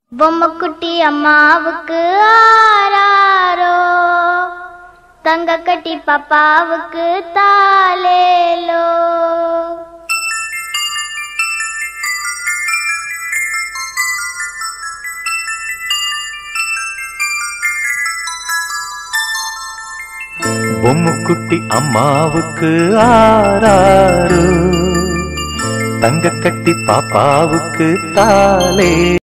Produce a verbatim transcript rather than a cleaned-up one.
பொம்மக்குட்டி அம்மாவுக்கு ஆராரோ, தங்க கட்டி பாப்பாவுக்கு தாலேலோ. பொம்முக்குட்டி அம்மாவுக்கு ஆராரோ, தங்க கட்டி பாப்பாவுக்கு தாலே.